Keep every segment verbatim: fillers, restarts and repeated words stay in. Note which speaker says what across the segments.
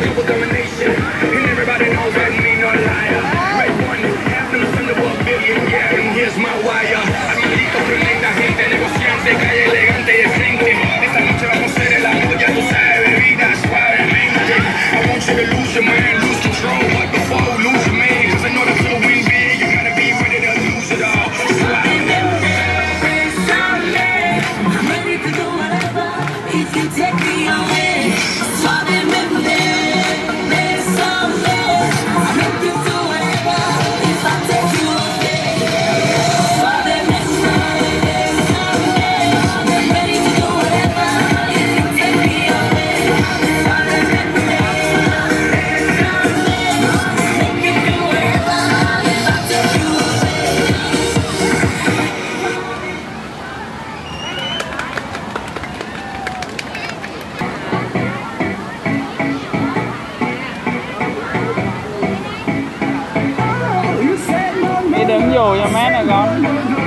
Speaker 1: Đứng dù cho má nè con.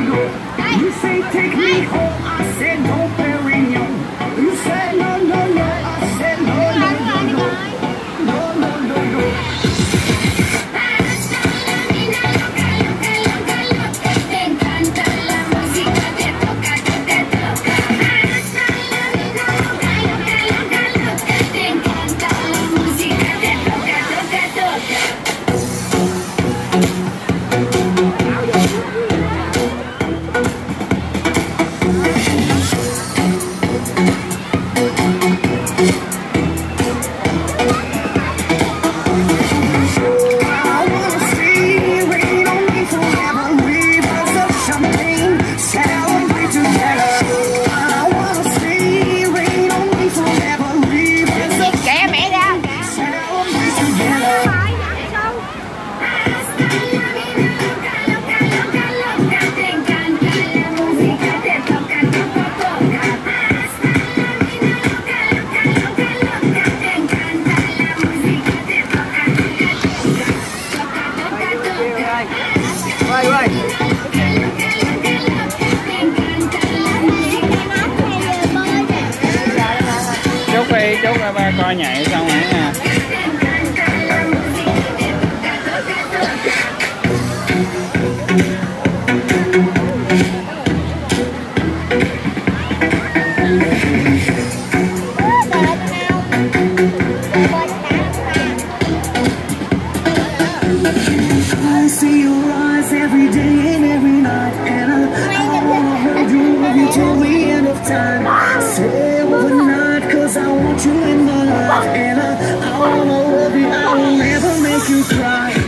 Speaker 1: Chúc đi, chúc ra ba coi nhảy xong rồi nha.
Speaker 2: I see your eyes every day and every night, and I, I wanna hold you, love you till the end of time. Stay overnight, cause I want you in my life, and I, I wanna love you, I will never make you cry.